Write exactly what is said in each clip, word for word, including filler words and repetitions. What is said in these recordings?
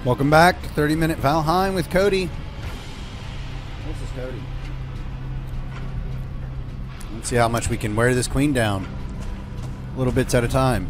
Welcome back to thirty minute Valheim with Cody. This is Cody. Let's see how much we can wear this queen down. Little bits at a time.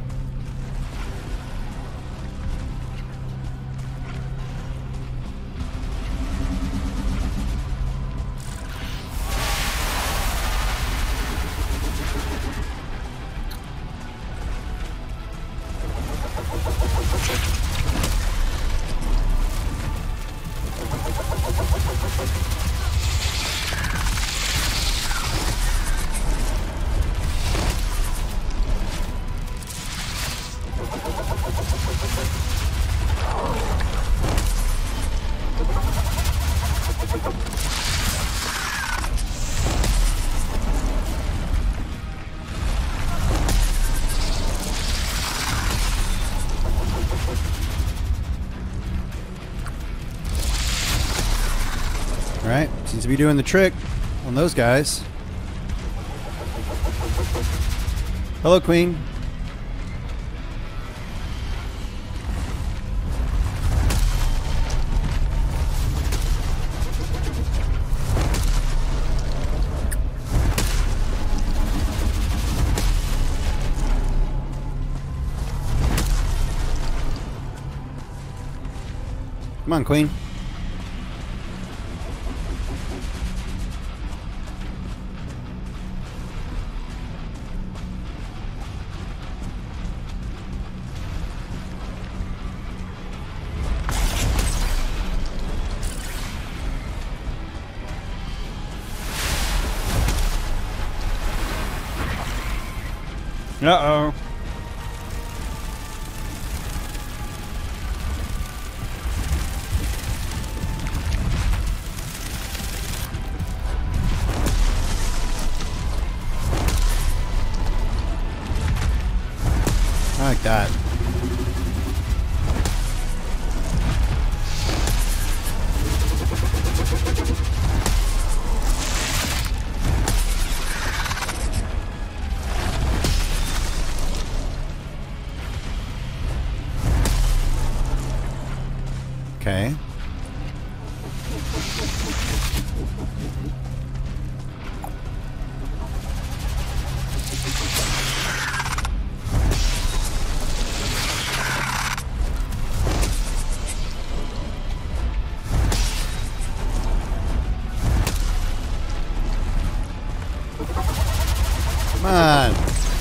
Alright, seems to be doing the trick on those guys. Hello, Queen. Come on, Queen. Uh-oh. I like that. Okay. Come on.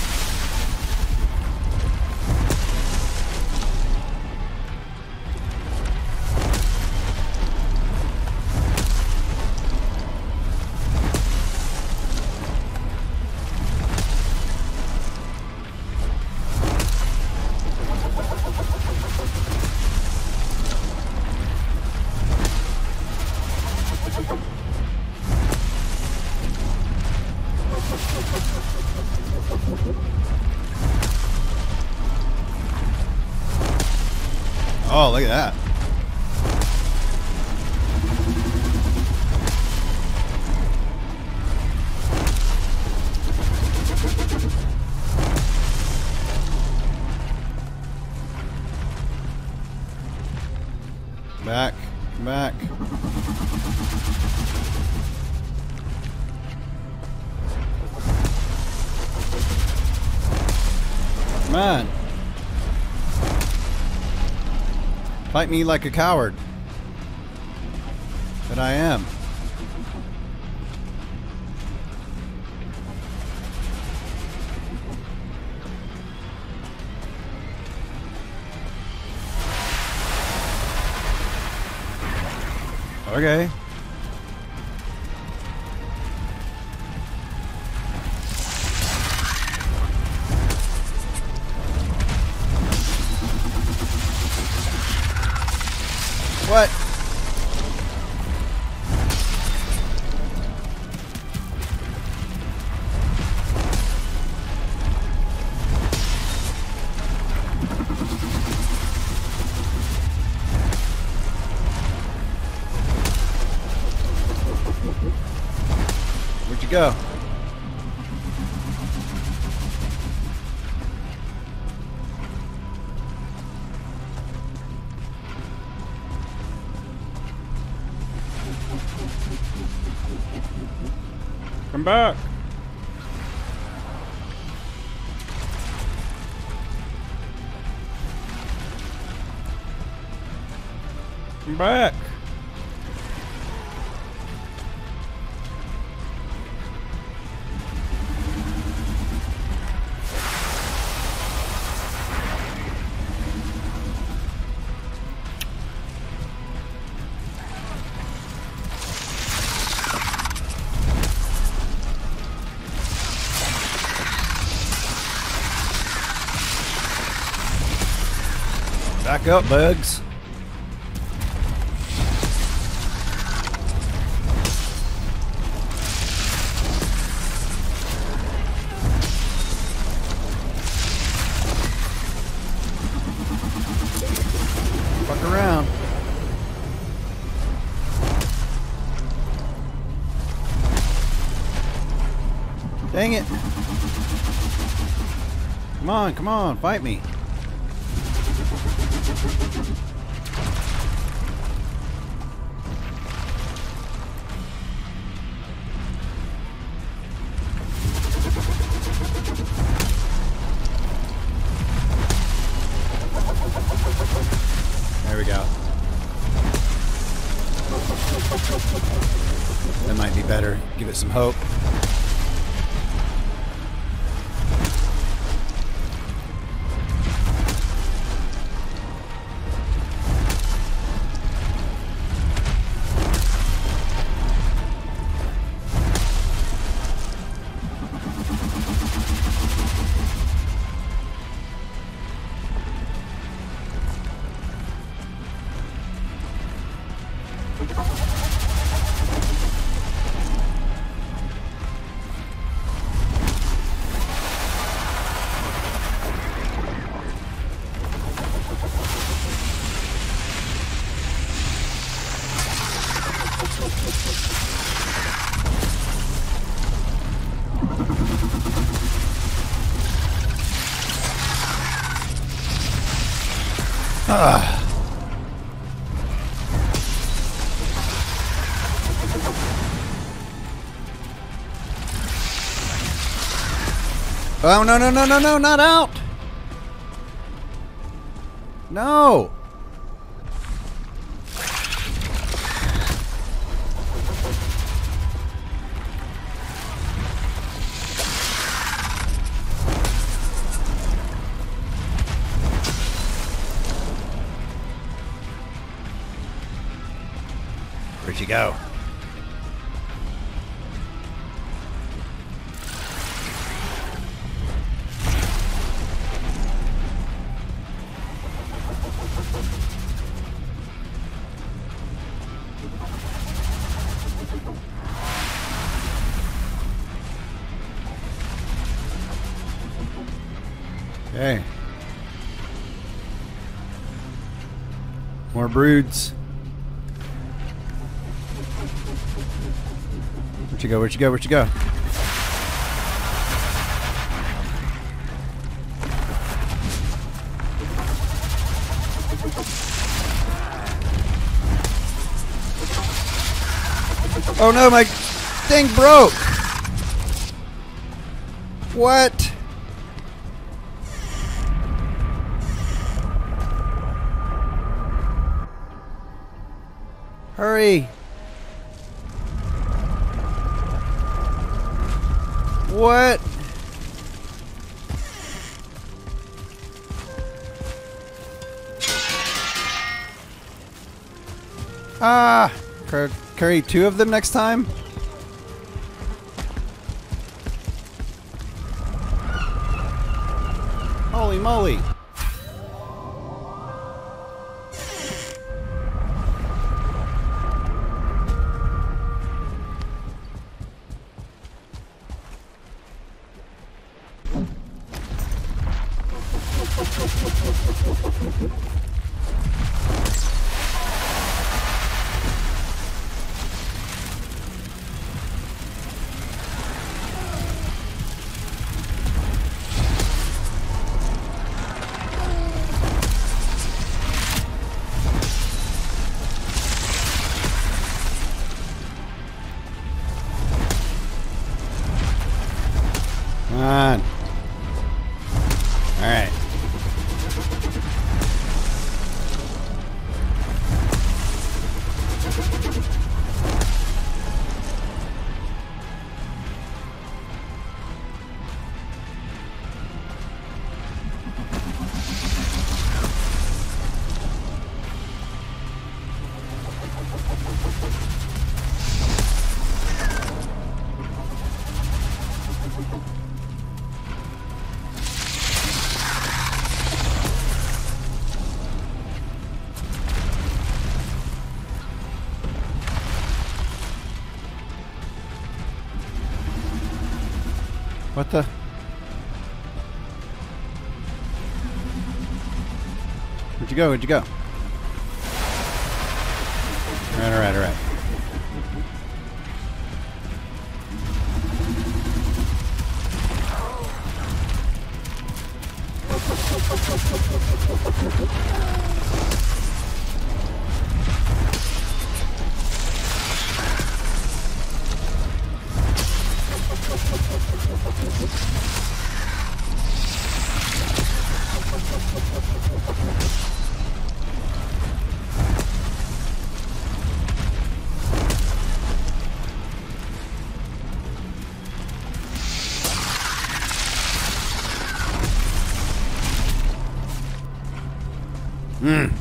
Oh, look at that. Back, back. Come on. Fight me like a coward. That I am. Okay. What? Where'd you go? I'm back. I'm back. Back up, bugs. Fuck around. Dang it. Come on, come on, fight me. There we go. That might be better. Give it some hope. Ah. Oh, no, no, no, no, no, not out. No. Where'd you go? Okay. More broods. Where'd you go? Where'd you go? Where'd you go? Oh no, my thing broke. What? Hurry. What? Ah, cur curry two of them next time. Holy moly. What the? Where'd you go? Where'd you go? Alright, alright, alright. Hmm.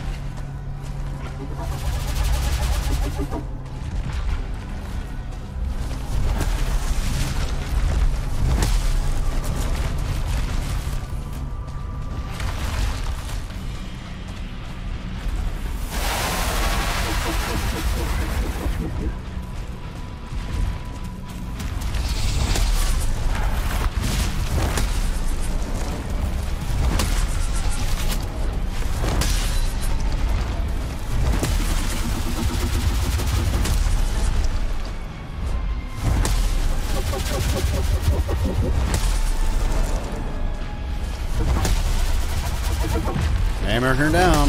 Hammer her down.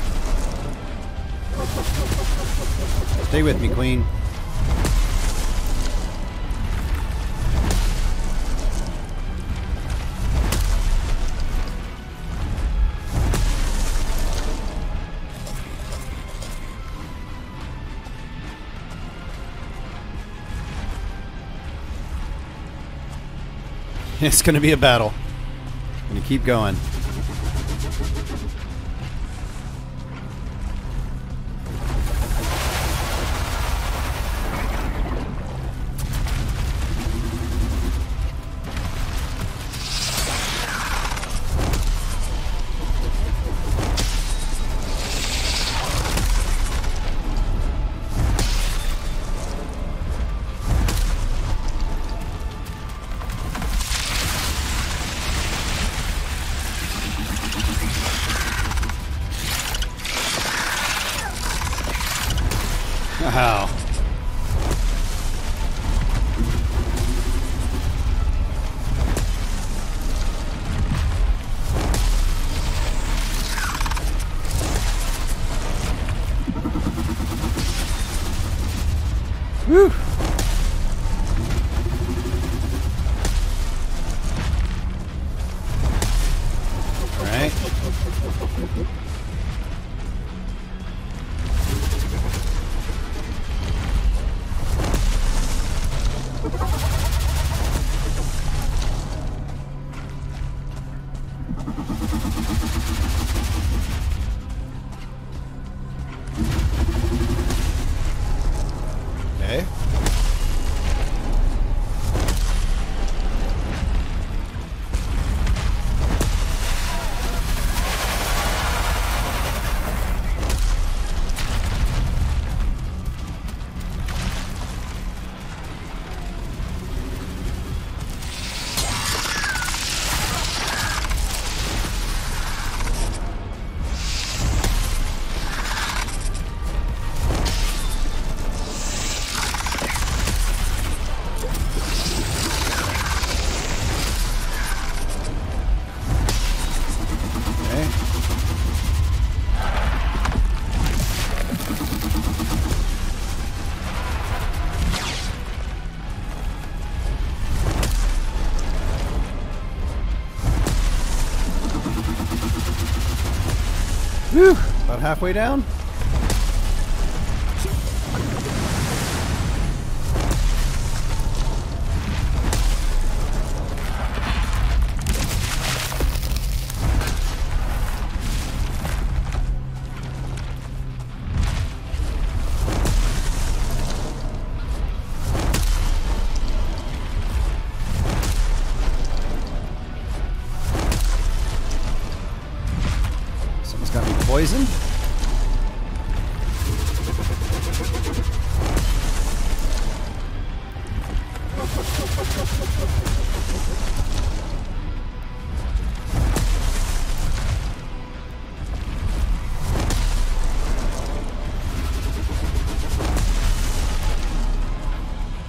Stay with me, Queen. It's gonna be a battle. I'm gonna keep going. Wow. Whew. All right. Okay. Whew, about halfway down. Someone's got me poisoned.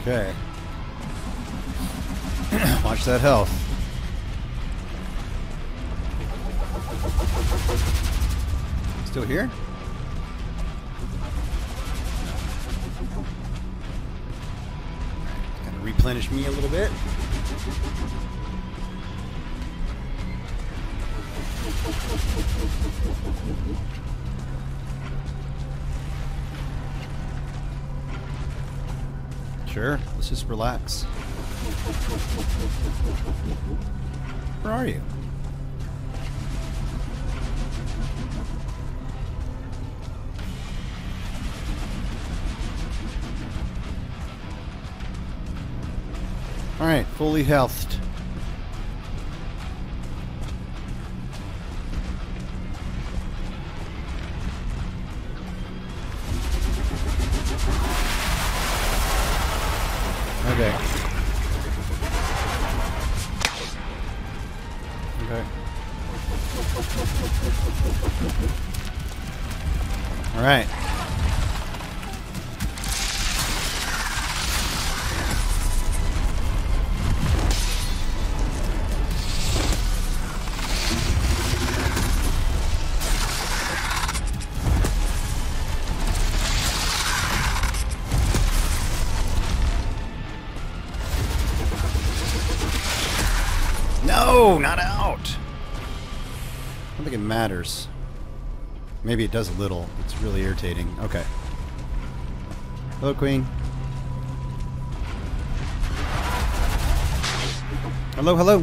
Okay. Watch that health. Still here? Gotta replenish me a little bit. Sure, let's just relax. Where are you? Alright, fully healthed. Okay. Okay. All right. No, not out. I don't think it matters. Maybe it does a little. It's really irritating. Okay. Hello, Queen. Hello, hello.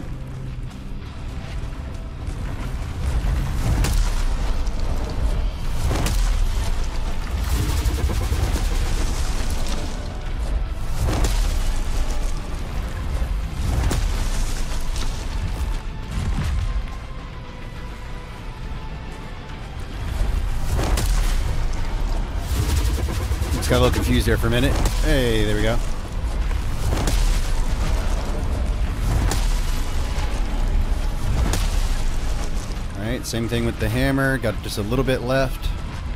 Got a little confused there for a minute. Hey, there we go. Alright, same thing with the hammer. Got just a little bit left.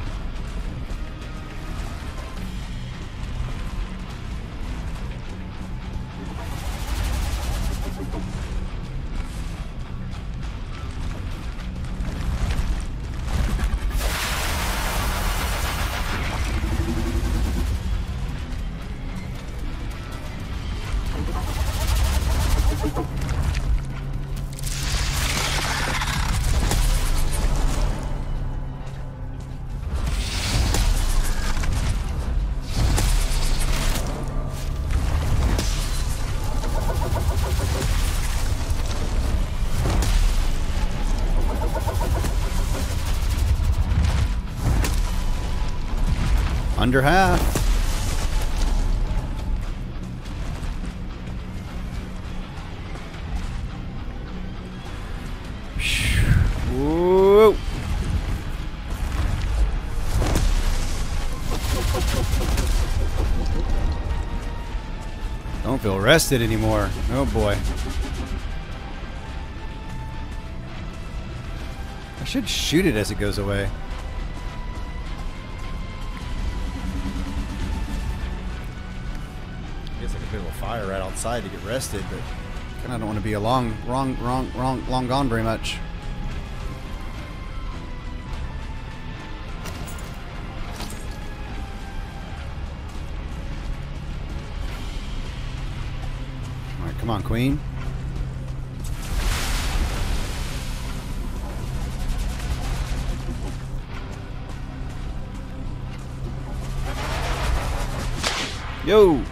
Under half. Whoa. Don't feel rested anymore. Oh boy. I should shoot it as it goes away. Fire right outside to get rested, but kind of don't want to be a long, wrong, wrong, wrong, long gone very much. All right, come on, Queen. Yo.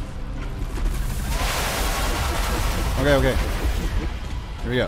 Okay, okay. Here we go.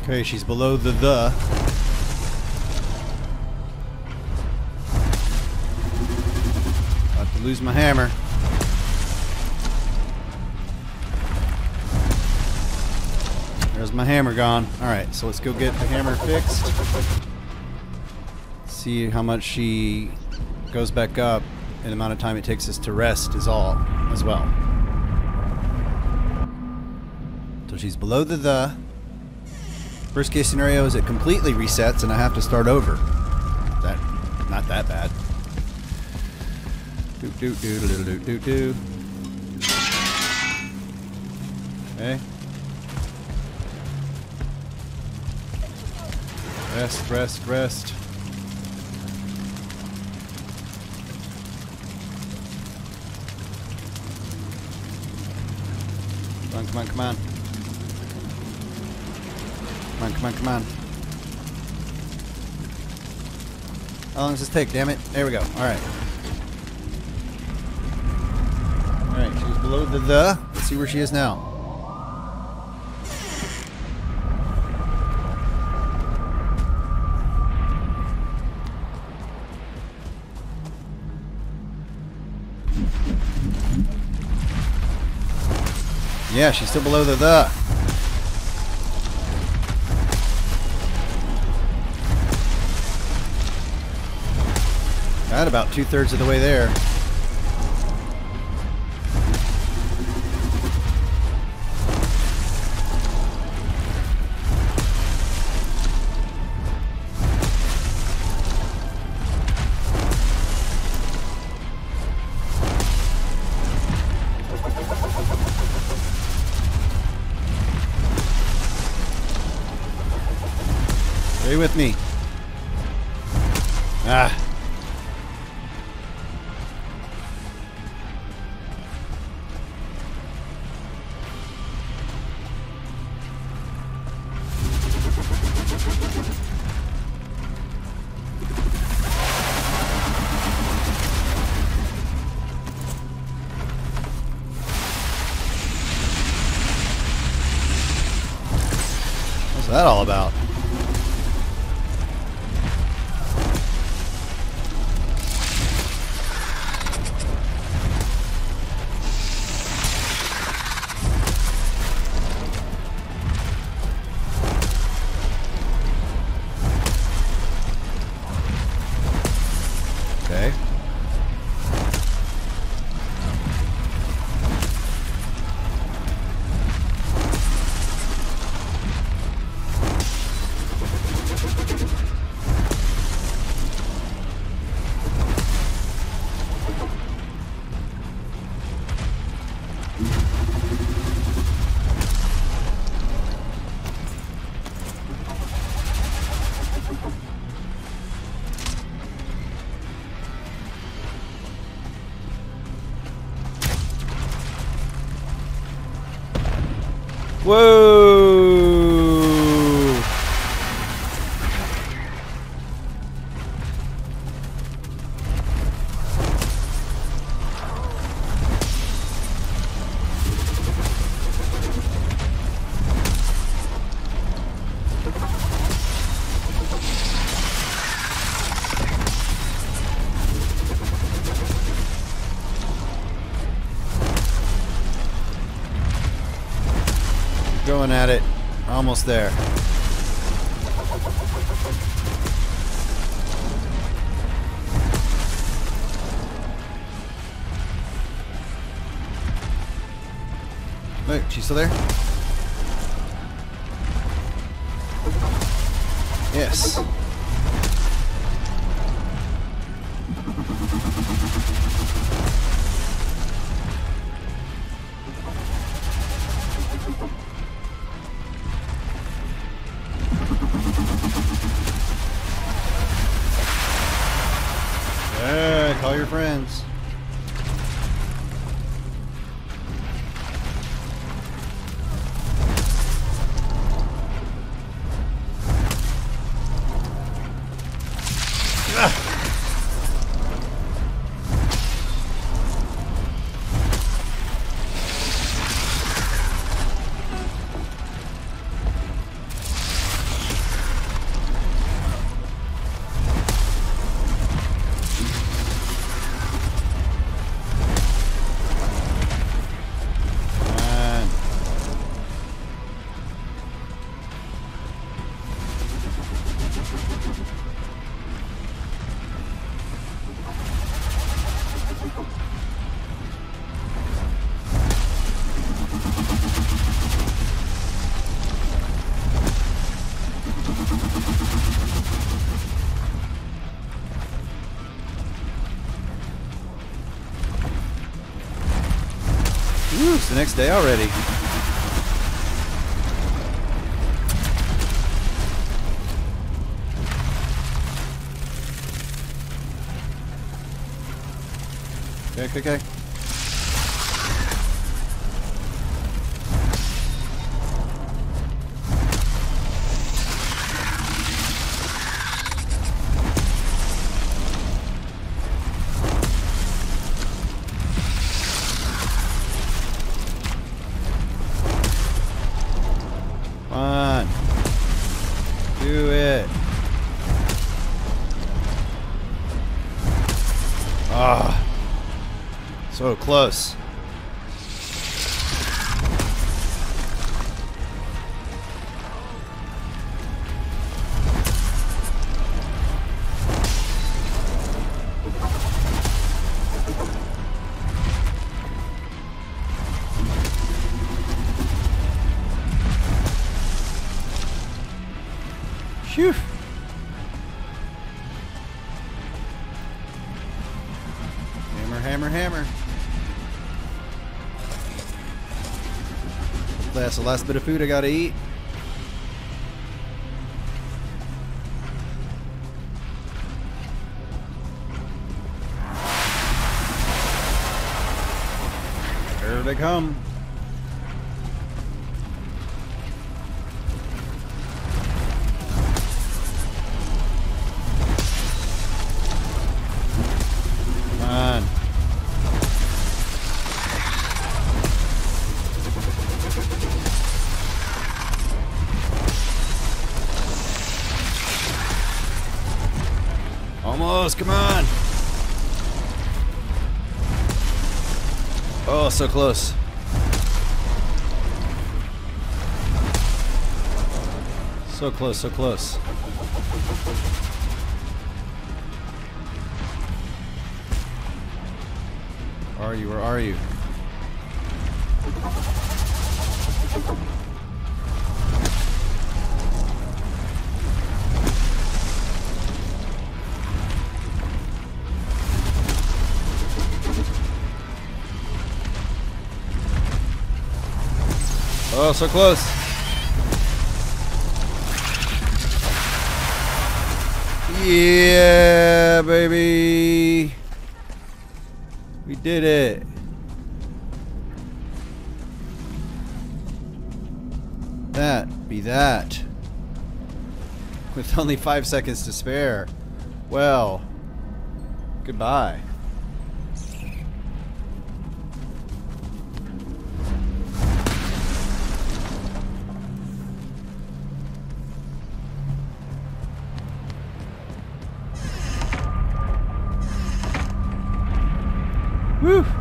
Okay, she's below the the. About to lose my hammer. There's my hammer gone. Alright, so let's go get the hammer fixed. See how much she goes back up and the amount of time it takes us to rest is all as well. So she's below the the. Worst case scenario is it completely resets and I have to start over. That not that bad. Do do do do do do do. Okay. Rest, rest, rest. Come on, come on, come on. Come on, come on, come on. How long does this take, damn it? There we go. Alright. Alright, she was below the the. Let's see where she is now. Yeah, she's still below the the. Got about two-thirds of the way there. Stay with me. Ah. What's that all about? Okay. Whoa! Going at it. Almost there. Wait, she's still there? Yes. Yeah, call your friends. Ah. Woo, it's the next day already. Okay, okay, okay. Come on. Do it. Ah. So close. Phew. Hammer, hammer, hammer. That's the last bit of food I gotta eat. Here they come. Come on. Almost, come on. Oh, so close. So close, so close. Where are you? Where are you? Oh, so close. Yeah, baby. We did it. That be that. With only five seconds to spare. Well, goodbye. Woo!